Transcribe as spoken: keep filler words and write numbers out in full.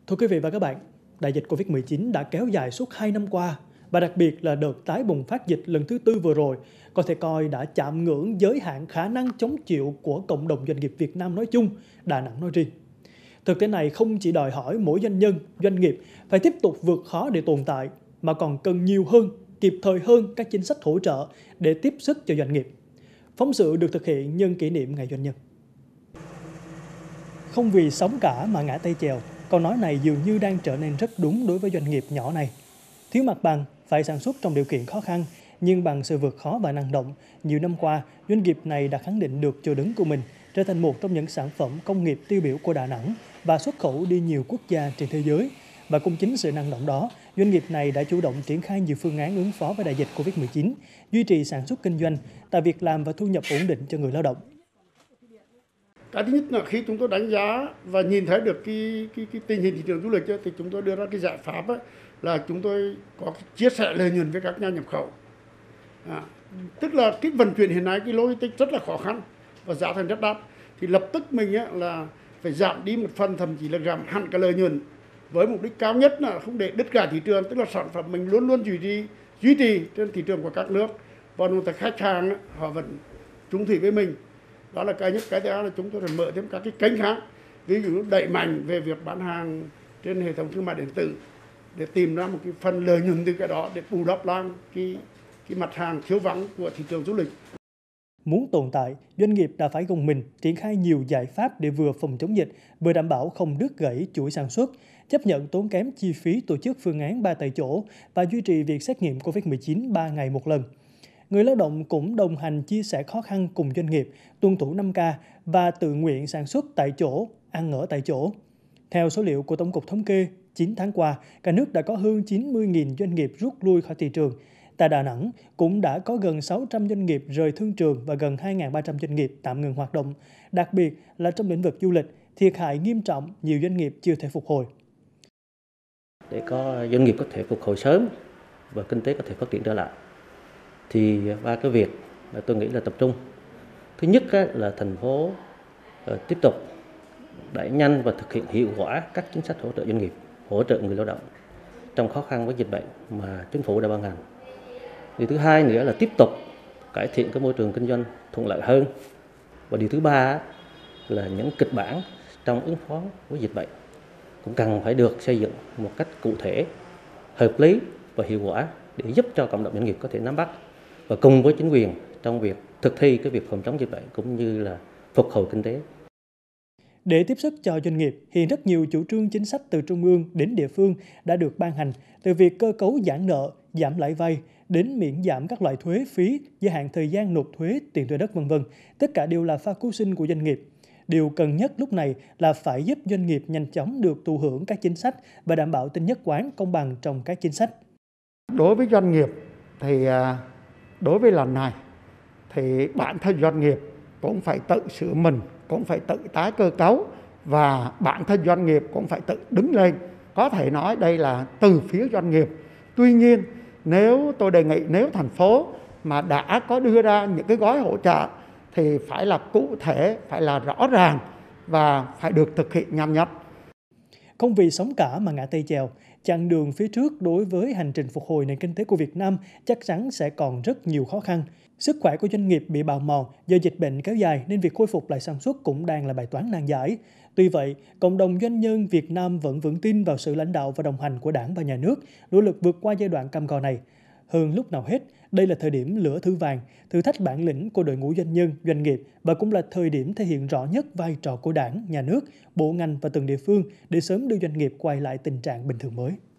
Thưa quý vị và các bạn, đại dịch Covid mười chín đã kéo dài suốt hai năm qua và đặc biệt là đợt tái bùng phát dịch lần thứ tư vừa rồi có thể coi đã chạm ngưỡng giới hạn khả năng chống chịu của cộng đồng doanh nghiệp Việt Nam nói chung, Đà Nẵng nói riêng. Thực tế này không chỉ đòi hỏi mỗi doanh nhân, doanh nghiệp phải tiếp tục vượt khó để tồn tại, mà còn cần nhiều hơn, kịp thời hơn các chính sách hỗ trợ để tiếp sức cho doanh nghiệp. Phóng sự được thực hiện nhân kỷ niệm Ngày Doanh nhân. Không vì sóng cả mà ngã tay chèo, câu nói này dường như đang trở nên rất đúng đối với doanh nghiệp nhỏ này. Thiếu mặt bằng, phải sản xuất trong điều kiện khó khăn, nhưng bằng sự vượt khó và năng động, nhiều năm qua, doanh nghiệp này đã khẳng định được chỗ đứng của mình, trở thành một trong những sản phẩm công nghiệp tiêu biểu của Đà Nẵng và xuất khẩu đi nhiều quốc gia trên thế giới. Và cũng chính sự năng động đó, doanh nghiệp này đã chủ động triển khai nhiều phương án ứng phó với đại dịch Covid mười chín, duy trì sản xuất kinh doanh, tạo việc làm và thu nhập ổn định cho người lao động. Cái thứ nhất là khi chúng tôi đánh giá và nhìn thấy được cái, cái, cái tình hình thị trường du lịch ấy, thì chúng tôi đưa ra cái giải pháp ấy, là chúng tôi có cái chia sẻ lợi nhuận với các nhà nhập khẩu. À, tức là cái vận chuyển hiện nay cái logistics rất là khó khăn và giá thành rất đắt, thì lập tức mình ấy, là phải giảm đi một phần, thậm chí là giảm hẳn cái lợi nhuận với mục đích cao nhất là không để đứt gãy thị trường, tức là sản phẩm mình luôn luôn duy trì duy trì trên thị trường của các nước và đồng thời khách hàng ấy, họ vẫn trung thủy với mình. Đó là cái nhất. Cái thứ hai là chúng tôi phải mở thêm các cái kênh khác, ví dụ đẩy mạnh về việc bán hàng trên hệ thống thương mại điện tử để tìm ra một cái phần lợi nhuận từ cái đó để bù đắp lại cái cái mặt hàng thiếu vắng của thị trường du lịch. Muốn tồn tại, doanh nghiệp đã phải gồng mình triển khai nhiều giải pháp để vừa phòng chống dịch, vừa đảm bảo không đứt gãy chuỗi sản xuất, chấp nhận tốn kém chi phí tổ chức phương án ba tại chỗ và duy trì việc xét nghiệm Covid mười chín ba ngày một lần. Người lao động cũng đồng hành chia sẻ khó khăn cùng doanh nghiệp, tuân thủ năm K và tự nguyện sản xuất tại chỗ, ăn ở tại chỗ. Theo số liệu của Tổng cục Thống kê, chín tháng qua, cả nước đã có hơn chín mươi nghìn doanh nghiệp rút lui khỏi thị trường. Tại Đà Nẵng cũng đã có gần sáu trăm doanh nghiệp rời thương trường và gần hai nghìn ba trăm doanh nghiệp tạm ngừng hoạt động. Đặc biệt là trong lĩnh vực du lịch, thiệt hại nghiêm trọng, nhiều doanh nghiệp chưa thể phục hồi. Để có doanh nghiệp có thể phục hồi sớm và kinh tế có thể phát triển trở lại, thì ba cái việc mà tôi nghĩ là tập trung. Thứ nhất là thành phố tiếp tục đẩy nhanh và thực hiện hiệu quả các chính sách hỗ trợ doanh nghiệp, hỗ trợ người lao động trong khó khăn với dịch bệnh mà chính phủ đã ban hành. Điều thứ hai nữa là tiếp tục cải thiện cái môi trường kinh doanh thuận lợi hơn. Và điều thứ ba là những kịch bản trong ứng phó với dịch bệnh cũng cần phải được xây dựng một cách cụ thể, hợp lý và hiệu quả để giúp cho cộng đồng doanh nghiệp có thể nắm bắt và cùng với chính quyền trong việc thực thi cái việc phòng chống dịch bệnh cũng như là phục hồi kinh tế. Để tiếp sức cho doanh nghiệp, hiện rất nhiều chủ trương chính sách từ trung ương đến địa phương đã được ban hành, từ việc cơ cấu giãn nợ, giảm lãi vay đến miễn giảm các loại thuế phí, gia hạn thời gian nộp thuế, tiền thuê đất vân vân. Tất cả đều là phao cứu sinh của doanh nghiệp. Điều cần nhất lúc này là phải giúp doanh nghiệp nhanh chóng được thụ hưởng các chính sách và đảm bảo tính nhất quán, công bằng trong các chính sách. Đối với doanh nghiệp thì đối với lần này thì bản thân doanh nghiệp cũng phải tự sửa mình, cũng phải tự tái cơ cấu và bản thân doanh nghiệp cũng phải tự đứng lên. Có thể nói đây là từ phía doanh nghiệp. Tuy nhiên nếu tôi đề nghị nếu thành phố mà đã có đưa ra những cái gói hỗ trợ thì phải là cụ thể, phải là rõ ràng và phải được thực hiện nhanh nhất. Không vì sóng cả mà ngã tay chèo, chặng đường phía trước đối với hành trình phục hồi nền kinh tế của Việt Nam chắc chắn sẽ còn rất nhiều khó khăn. Sức khỏe của doanh nghiệp bị bào mòn do dịch bệnh kéo dài nên việc khôi phục lại sản xuất cũng đang là bài toán nan giải. Tuy vậy, cộng đồng doanh nhân Việt Nam vẫn vững tin vào sự lãnh đạo và đồng hành của Đảng và Nhà nước, nỗ lực vượt qua giai đoạn cam go này. Hơn lúc nào hết, đây là thời điểm lửa thử vàng, thử thách bản lĩnh của đội ngũ doanh nhân, doanh nghiệp và cũng là thời điểm thể hiện rõ nhất vai trò của Đảng, Nhà nước, bộ ngành và từng địa phương để sớm đưa doanh nghiệp quay lại tình trạng bình thường mới.